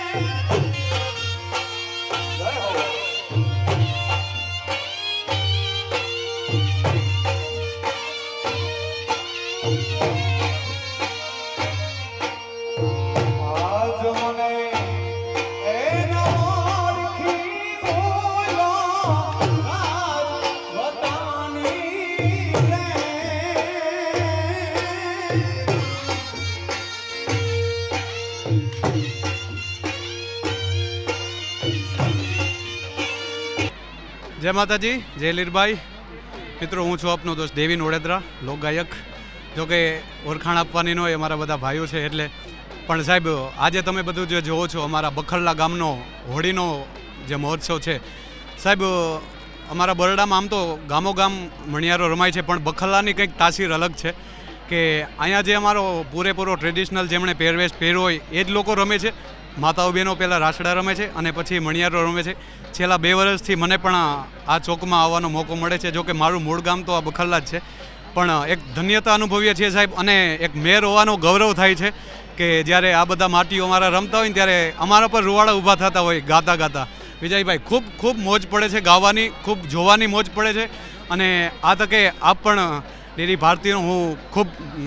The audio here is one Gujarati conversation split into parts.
जय माताजी, जय लीरबाई। मित्रों, हूँ छूँ आपनो दोस्त देवीन वडोदरा, लोक गायक। जो कि ओळखाण आपवानी न होय अमारा बधा भाईओ छे एटले पण साहेब आजे तमे बधुं जे जोवो छो अमारा बखरला गामनो होळीनो जे महोत्सव छे साहेब अमारा बरडामां आम तो गामो गाम मणियारो रमाय छे पण बखरलानी कंईक तासीर अलग छे के अहींया जे अमारो पूरेपूरो ट्रेडिशनल जेमणे પહેરવેશ પહેર્યો હોય એ જ લોકો રમે છે। माताओ बहनों पहला रासड़ा रमे छे अने पछी मणियारो रमे छे। छेल्ला 2 वर्षथी मने पण आ चौकमां आववानो मोको मळे छे। जो कि मारुं मूळ गाम तो आ बखरला ज छे पण एक धन्यता अनुभवीए छीए साहेब अने एक मेयर होवानो गौरव थाय छे के ज्यारे आ बधा माटीओ अमारा रमता होय त्यारे अमारा पर रुवाड़ा ऊभा थता होय गाता गाता। विजयभाई खूब खूब मौज पड़े छे, गावानी खूब जोवानी मौज पड़े छे अने आ तके आप पण डेरी भारतीनो हूँ खूब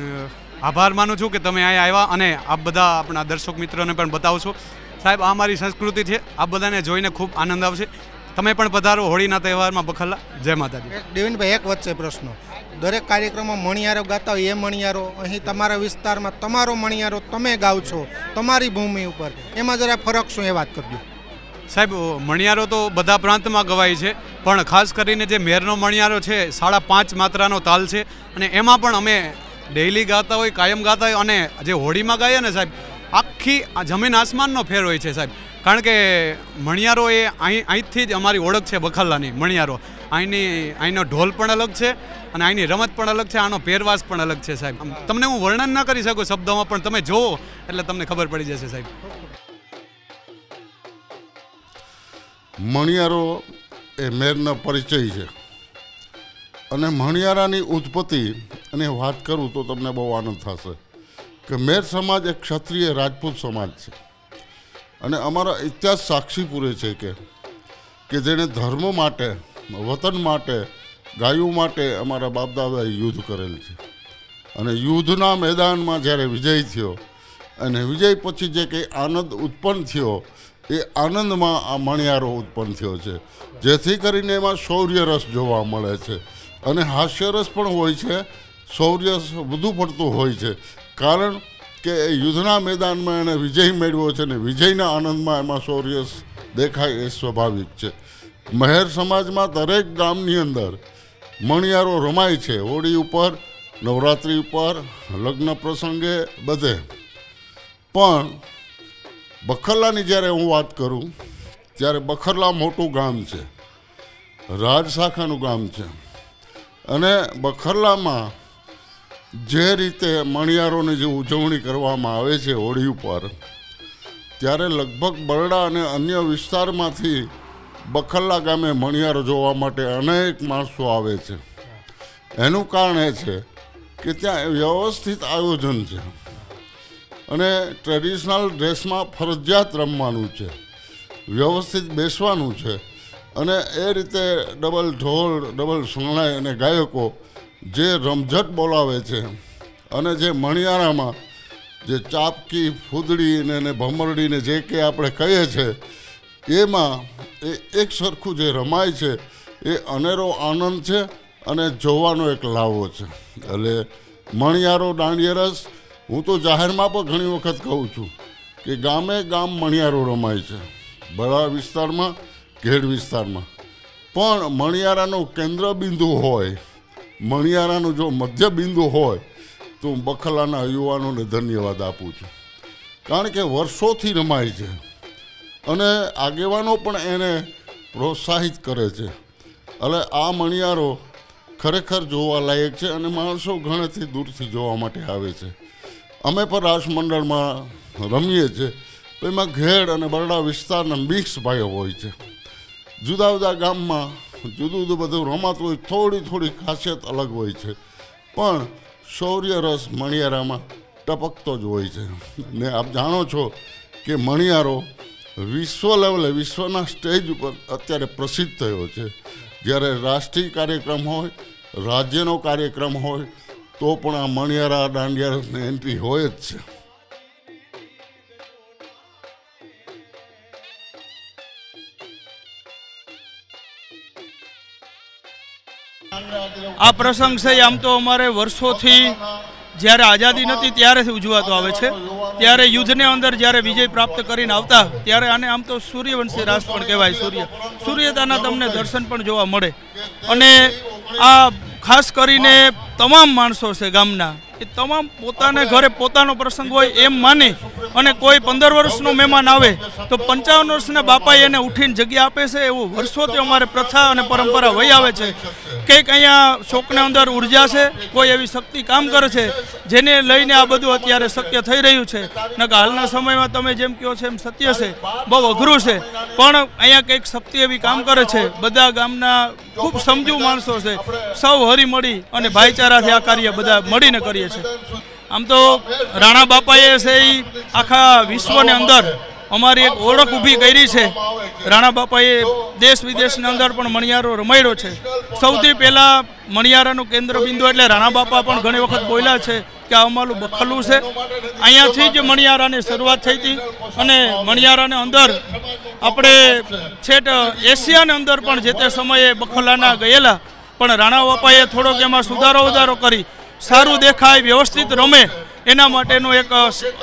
आभार मानु छूँ कि तमे अहीं आव्या अने आप बधा आपणा दर्शक मित्रोने पण बतावशो। साहेब आ अमारी संस्कृति छे, आप बधाने जोईने खूब आनंद आवशे। तमे पण पधारो होळीना तहेवारमां बखरला। जय माताजी। देवेनभाई एक वच्चे प्रश्न, दरेक कार्यक्रममां मणियारो गाता होय ए मणियारो अहीं तमारा विस्तारमां तमारो मणियारो तमे गाओ छो तमारी भूमि उपर, एमां जरा फरक शुं ए वात करजो। साहेब मणियारो तो बधा प्रांतमां गवाय छे पण खास करीने जे मेरनो मणियारो छे 5.5 मात्रानो ताल छे अने एमां पण अमे डेली गाता होय कायम गाता होय अने जे होळीमां गाए ने साहेब आखी जमीन आसमाननो फेर होय छे साहेब। कारण के मणियारो ए અહીંથી જ અમારી ઓળખ છે બખરલાની। મણિયારો અહીંનો ઢોલ પણ અલગ છે અને અહીંની રમત પણ અલગ છે, આનો પહેરવાસ પણ અલગ છે સાહેબ। તમને હું વર્ણન ન કરી શકું શબ્દોમાં પણ તમે જોવો એટલે તમને ખબર પડી જશે સાહેબ। મણિયારો એ મેરનો પરિચય છે અને મણિયારાની ઉત્પત્તિ અને વાત કરું તો તમને બહુ આનંદ થશે કે મેર સમાજ એક ક્ષત્રિય રાજપૂત સમાજ છે અને અમારા ઇતિહાસ સાક્ષી પૂરે છે કે જેણે ધર્મ માટે વતન માટે ગાયો માટે અમારા બાપદાદાએ યુદ્ધ કરેલ છે અને યુદ્ધના મેદાનમાં જ્યારે વિજય થયો અને વિજય પછી જે કંઈ આનંદ ઉત્પન્ન થયો એ આનંદમાં આ મણિયારો ઉત્પન્ન થયો છે જેથી કરીને એમાં શૌર્ય રસ જોવા મળે છે અને હાસ્યરસ પણ હોય છે, શૌર્ય વધુ પડતું હોય છે કારણ કે યુદ્ધના મેદાનમાં એણે વિજય મેળવ્યો છે ને વિજયના આનંદમાં એમાં શૌર્ય દેખાય એ સ્વાભાવિક છે। મહેર સમાજમાં દરેક ગામની અંદર મણિયારો રમાય છે, હોળી ઉપર, નવરાત્રિ ઉપર, લગ્ન પ્રસંગે બધે। પણ બખરલાની જ્યારે હું વાત કરું ત્યારે બખરલા મોટું ગામ છે, રાજશાખાનું ગામ છે અને બખરલામાં જે રીતે મણિયારોની જે ઉજવણી કરવામાં આવે છે હોળી ઉપર ત્યારે લગભગ બરડા અને અન્ય વિસ્તારમાંથી બખરલા ગામે મણિયારો જોવા માટે અનેક માણસો આવે છે। એનું કારણ એ છે કે ત્યાં વ્યવસ્થિત આયોજન છે અને ટ્રેડિશનલ ડ્રેસમાં ફરજિયાત રમવાનું છે, વ્યવસ્થિત બેસવાનું છે અને એ રીતે ડબલ ઢોલ, ડબલ શરણાઈ અને ગાયકો જે રમઝટ બોલાવે છે અને જે મણિયારામાં જે ચાપકી, ફૂદડી ને ભમરડીને જે કંઈ આપણે કહીએ છીએ એમાં એ એક સરખું જે રમાય છે એ અનેરો આનંદ છે અને જોવાનો એક લાવો છે। એટલે મણિયારો દાંડિયા રસ હું તો જાહેરમાં પણ ઘણી વખત કહું છું કે ગામે ગામ મણિયારો રમાય છે, બરા વિસ્તારમાં, ઘેડ વિસ્તારમાં, પણ મણિયારાનું કેન્દ્ર બિંદુ હોય, મણિયારાનું જો મધ્ય બિંદુ હોય તો હું બખરલાના યુવાનોને ધન્યવાદ આપું છું કારણ કે વર્ષોથી રમાય છે અને આગેવાનો પણ એને પ્રોત્સાહિત કરે છે। એટલે આ મણિયારો ખરેખર જોવાલાયક છે અને માણસો ઘણેથી દૂરથી જોવા માટે આવે છે। અમે પણ રાસમંડળમાં રમીએ છીએ તો એમાં ઘેડ અને બરડા વિસ્તારના મિક્સ ભાઈઓ હોય છે, જુદા જુદા ગામમાં જુદું જુદું બધું રમાતું હોય, થોડી થોડી ખાસિયત અલગ હોય છે પણ શૌર્ય રસ મણિયારામાં ટપકતો જ હોય છે। ને આપ જાણો છો કે મણિયારો વિશ્વ લેવલે વિશ્વના સ્ટેજ ઉપર અત્યારે પ્રસિદ્ધ થયો છે. જ્યારે રાષ્ટ્રીય કાર્યક્રમ હોય, રાજ્યનો કાર્યક્રમ હોય તો પણ આ મણિયારા દાંડિયાની એન્ટ્રી હોય જ છે. આ પ્રસંગ છે આમ તો અમારે વર્ષોથી જ્યારે આઝાદી નથી ત્યારેથી ઉજવાતો આવે છે. ત્યારે યુદ્ધને અંદર જ્યારે વિજય પ્રાપ્ત કરીને આવતા ત્યારે આને આમ તો સૂર્યવંશી રાસ પણ કહેવાય. સૂર્યતાના તમને દર્શન પણ જોવા મળે. અને આ ખાસ કરીને તમામ માણસો છે ગામના, એ તમામ પોતાના ઘરે પોતાનો પ્રસંગ હોય એમ માની અને કોઈ 15 વર્ષનો મહેમાન આવે તો 55 વર્ષના બાપાએ એને ઉઠીને જગ્યા આપે છે. એવું વર્ષોથી અમારે પ્રથા અને પરંપરા વહી આવે છે. કંઈક અહીંયા શોકના અંદર ઉર્જા છે, કોઈ એવી શક્તિ કામ કરે છે જેને લઈને આ બધું અત્યારે શક્ય થઈ રહ્યું છે. નકર હાલના સમયમાં તમે જેમ કહો છો એમ સત્ય છે, બહુ અઘરું છે, પણ અહીંયા કંઈક શક્તિ એવી કામ કરે છે. બધા ગામના ખૂબ સમજુ માણસો છે, સૌ હરી મળી અને ભાઈચારાથી આ કાર્ય બધા મળીને કરીએ છીએ. આમ તો રાણા બાપાએ છે એ આખા વિશ્વની અંદર અમારી એક ઓળખ ઊભી કરી છે. રાણા બાપાએ દેશ વિદેશની અંદર પણ મણિયારો રમાડ્યો છે. સૌથી પહેલાં મણિયારાનું કેન્દ્ર બિંદુ એટલે રાણા બાપા પણ ઘણી વખત બોલ્યા છે કે આ અમારું બખલું છે. અહીંયાથી જ મણિયારાની શરૂઆત થઈ હતી અને મણિયારાને અંદર આપણે છેટ એશિયાની અંદર પણ જે તે સમયે બખલાના ગયેલા, પણ રાણા બાપાએ થોડોક એમાં સુધારો વધારો કરી સારું દેખાય, વ્યવસ્થિત રમે એના માટેનું એક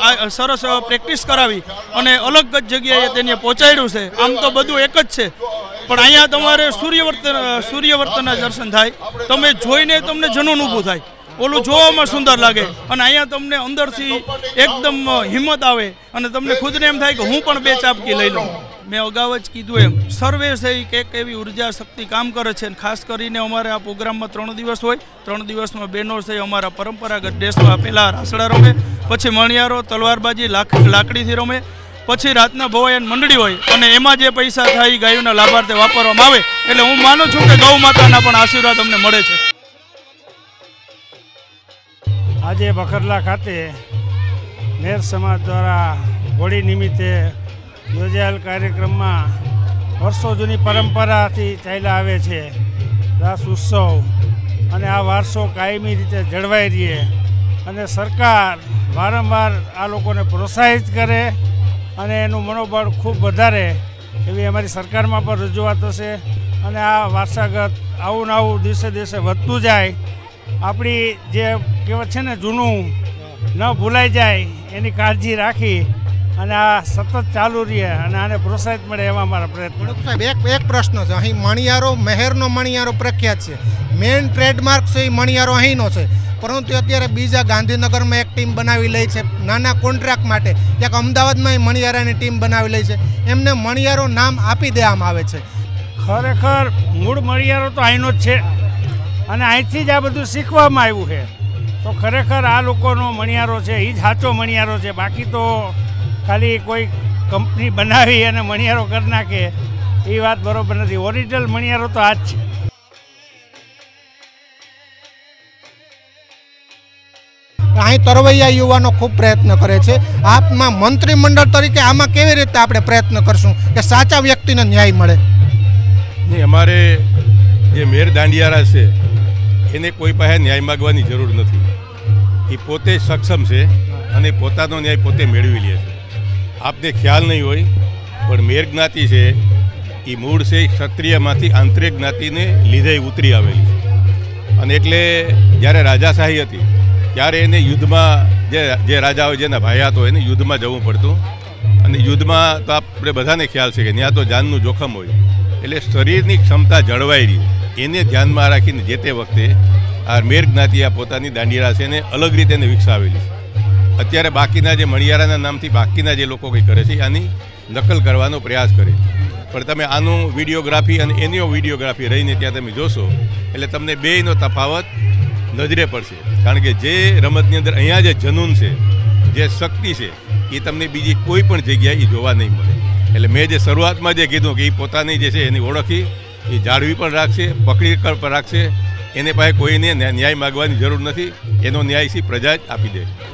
સરસ પ્રેક્ટિસ કરાવી અને અલગ જ જગ્યાએ તેને પહોંચાડ્યું છે. આમ તો બધું એક જ છે, પણ અહીંયા તમારે સૂર્યવર્તનના દર્શન થાય. તમે જોઈને તમને જનૂન ઊભું થાય, ઓલું જોવામાં સુંદર લાગે અને અહીંયા તમને અંદરથી એકદમ હિંમત આવે અને તમને ખુદને એમ થાય કે હું પણ 2 ચાપકી લઈ લઉં. મેં અગાઉ જ કીધું એમ સર્વે છે એ કંઈક એવી ઉર્જા શક્તિ કામ કરે છે. ખાસ કરીને અમારે આ પ્રોગ્રામમાં 3 દિવસ હોય. 3 દિવસમાં બહેનો છે અમારા પરંપરાગત ડ્રેસમાં પહેલાં રાસડા રમે, પછી મણિયારો, તલવારબાજી, લાકડીથી રમે, પછી રાતના ભવાયન મંડળી હોય અને એમાં જે પૈસા થાય એ ગાયોના લાભાર્થે વાપરવામાં આવે. એટલે હું માનું છું કે ગૌ માતાના પણ આશીર્વાદ અમને મળે છે. આજે બખરલા ખાતે મેર સમાજ દ્વારા હોળી નિમિત્તે યોજાયેલ કાર્યક્રમમાં વર્ષો જૂની પરંપરાથી ચાલ્યા આવે છે રાસ ઉત્સવ, અને આ વારસો કાયમી રીતે જળવાઈ રહે અને સરકાર વારંવાર આ લોકોને પ્રોત્સાહિત કરે અને એનું મનોબળ ખૂબ વધારે એવી અમારી સરકારમાં પણ રજૂઆત હશે. અને આ વારસાગત આવું આવું દિવસે દિવસે વધતું જાય. આપણી જે કહેવત છે ને જૂનું ન ભૂલાઈ જાય એની કાળજી રાખી અને આ સતત ચાલુ રહે અને આને પ્રોત્સાહિત મળે એવા અમારા પ્રયત્નો. સાહેબ એક પ્રશ્ન છે. અહીં મણિયારો, મહેરનો મણિયારો પ્રખ્યાત છે, મેઇન ટ્રેડમાર્ક છે એ મણિયારો અહીંનો છે, પરંતુ અત્યારે બીજા ગાંધીનગરમાં એક ટીમ બનાવી લઈ છે નાના કોન્ટ્રાક્ટ માટે, ક્યાંક અમદાવાદમાં મણિયારાની ટીમ બનાવી લઈ છે, એમને મણિયારો નામ આપી દેવામાં આવે છે. ખરેખર મૂળ મણિયારો તો અહીંનો જ છે અને અહીંથી જ આ બધું શીખવામાં આવ્યું છે. તો ખરેખર આ લોકોનો મણિયારો છે એ જ સાચો મણિયારો છે. બાકી તો ખાલી કોઈ કંપની બનાવી અને મણિયારો કરી નાખે એ વાત બરાબર નથી. ઓરિજિનલ મણિયારો તો આ જ છે. અહીં તરવૈયા યુવાનો ખૂબ પ્રયત્ન કરે છે. આપમાં મંત્રીમંડળ તરીકે આમાં કેવી રીતે આપણે પ્રયત્ન કરશું કે સાચા વ્યક્તિને ન્યાય મળે? નહીં, અમારે જે મેર દાંડિયારા છે એને કોઈ પાસે ન્યાય માગવાની જરૂર નથી. એ પોતે સક્ષમ છે અને પોતાનો ન્યાય પોતે મેળવી લે છે. આપને ખ્યાલ નહીં હોય પણ મેર જ્ઞાતિ છે એ મૂળ છે ક્ષત્રિયમાંથી આંતરિક જ્ઞાતિને લીધે ઉતરી આવેલી છે. અને એટલે જ્યારે રાજાશાહી હતી ત્યારે એને યુદ્ધમાં જે રાજાઓ જેના ભાયા હતો એને યુદ્ધમાં જવું પડતું. અને યુદ્ધમાં તો આપણે બધાને ખ્યાલ છે કે ત્યાં તો જાનનું જોખમ હોય. એટલે શરીરની ક્ષમતા જળવાઈ રહી એને ધ્યાનમાં રાખીને જે તે વખતે આ મેર જ્ઞાતિ આ પોતાની દાંડિયારા છે એને અલગ રીતે એને વિકસાવેલી છે. અત્યારે બાકીના જે મણિયારાના નામથી બાકીના જે લોકો કંઈ કરે છે આની નકલ કરવાનો પ્રયાસ કરે. પણ તમે આનું વિડીયોગ્રાફી અને એની વિડીયોગ્રાફી રહીને ત્યાં તમે જોશો એટલે તમને બેયનો તફાવત નજરે પડશે. કારણ કે જે રમતની અંદર અહીંયા જે જનૂન છે, જે શક્તિ છે એ તમને બીજી કોઈ પણ જગ્યાએ એ જોવા નહીં મળે. એટલે મેં જે શરૂઆતમાં જે કીધું કે એ પોતાની જે છે એની ઓળખી એ જાળવી પણ રાખશે, પકડી પણ રાખશે. એને પાસે કોઈને ન્યાય માગવાની જરૂર નથી, એનો ન્યાય પ્રજા જ આપી દે.